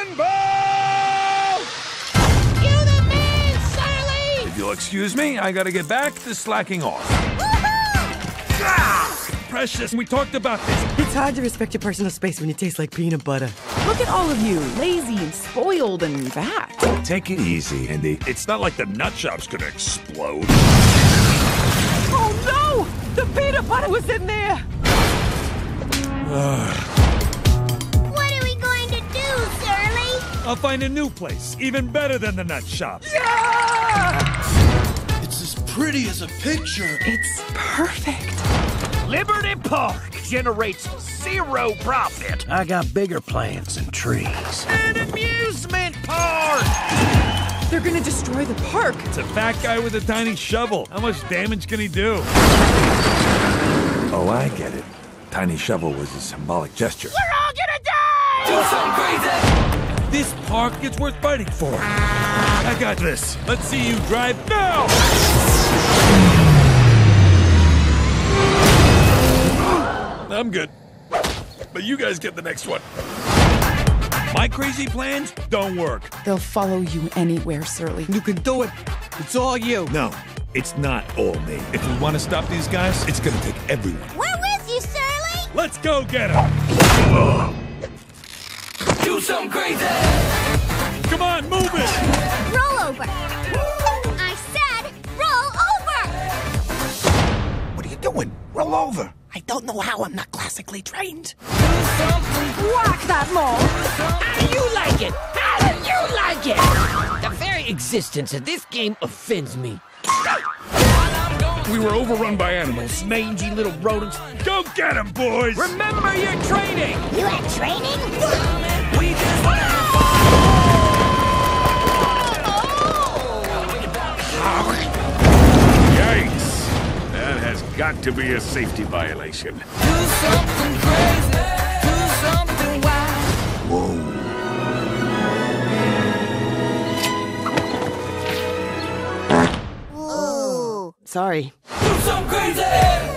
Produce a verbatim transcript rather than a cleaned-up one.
Cannonball! You the man, Surly! If you'll excuse me, I gotta get back to slacking off. Ah! Precious, we talked about this. It's hard to respect your personal space when you taste like peanut butter. Look at all of you, lazy and spoiled and bad. Take it easy, Andy. It's not like the nut shop's gonna explode. Oh no! The peanut butter was in there! What are we going to do, Surly? I'll find a new place, even better than the nut shop. Yeah! It's as pretty as a picture. It's perfect. Liberty Park generates zero profit. I got bigger plans than trees. An amusement park! They're gonna destroy the park. It's a fat guy with a tiny shovel. How much damage can he do? Oh, I get it. Tiny shovel was a symbolic gesture. We're all gonna die! Do something crazy! This park is worth fighting for. I got this. Let's see you drive now! I'm good. But you guys get the next one. My crazy plans don't work. They'll follow you anywhere, Surly. You can do it. It's all you. No, it's not all me. If we want to stop these guys, it's gonna take everyone. We're with you, Surly! Let's go get them! Do something crazy! Come on, move it! Roll over! I said roll over! What are you doing? Roll over. I don't know how. I'm not classically trained. Whack that mole! How do you like it? How do you like it? The very existence of this game offends me. We were overrun by animals. Mangy little rodents. Go get them, boys! Remember your training! You had training? We just Yikes! That has got to be a safety violation. do something crazy, do something wild. Sorry. Do something crazy!